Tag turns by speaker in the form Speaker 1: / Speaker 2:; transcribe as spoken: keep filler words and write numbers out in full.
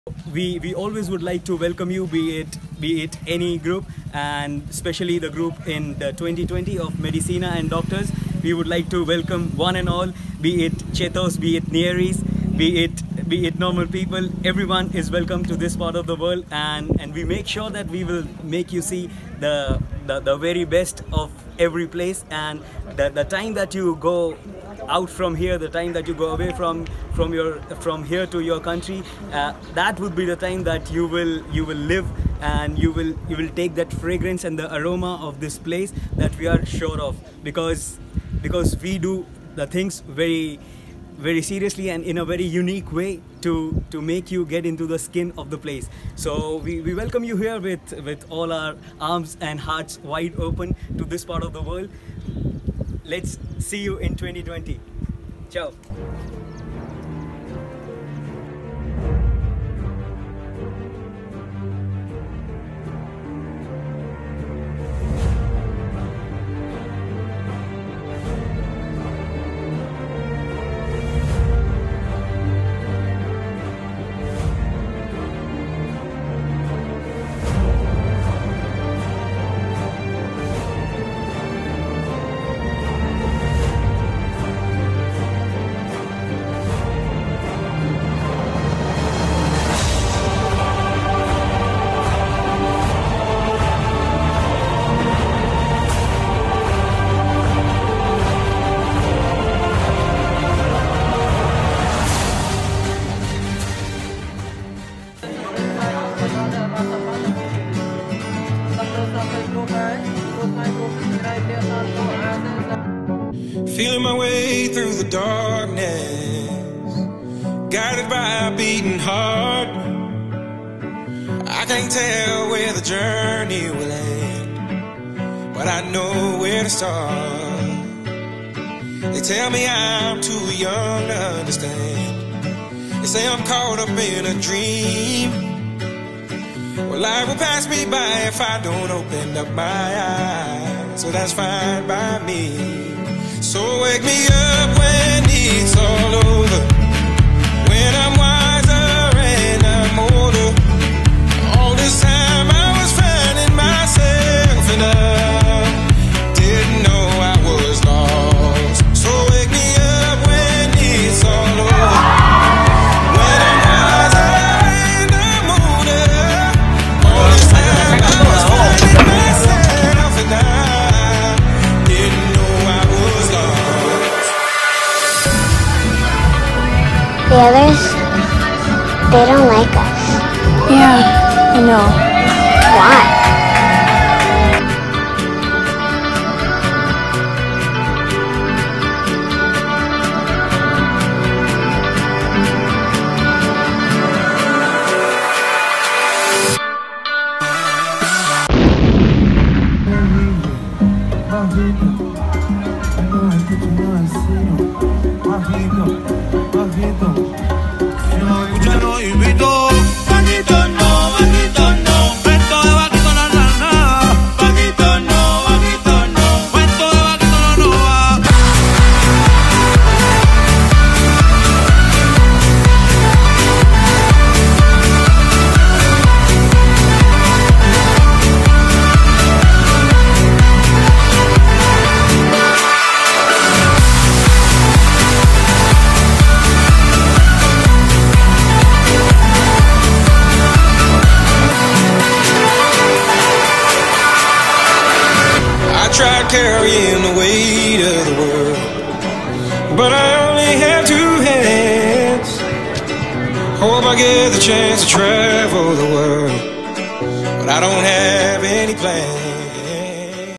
Speaker 1: we we always would like to welcome you, be it be it any group, and especially the group in the twenty twenty of Medicina and Doctors. We would like to welcome one and all, be it Chetos, be it Nieris, be it be it normal people. Everyone is welcome to this part of the world, and and we make sure that we will make you see the the, the very best of every place, and the, the time that you go out from here, the time that you go away from from your from here to your country, uh, that would be the time that you will you will live, and you will you will take that fragrance and the aroma of this place that we are sure of, because because we do the things very very seriously and in a very unique way to to make you get into the skin of the place. So we, we welcome you here with with all our arms and hearts wide open to this part of the world. Let's see you in twenty twenty. Ciao.
Speaker 2: Feeling my way through the darkness, guided by a beating heart. I can't tell where the journey will end, but I know where to start. They tell me I'm too young to understand. They say I'm caught up in a dream. Well, life will pass me by if I don't open up my eyes, so that's fine by me. So wake me up when it's all over, when I'm wiser and I'm older. All this time I was finding myself and I didn't know I was lost. So wake me up when it's all over, when I'm wiser and I'm older. All this time I was finding myself and I didn't know I was lost.
Speaker 3: The others, they don't like us.
Speaker 4: Yeah, I know.
Speaker 3: Why?
Speaker 5: Ya no invito, vaquito no, vaquito no, cuento de vaquito na na na, vaquito no, vaquito no, cuento de vaquito no no va.
Speaker 2: Tried carrying the weight of the world, but I only have two hands. Hope I get the chance to travel the world, but I don't have any plans.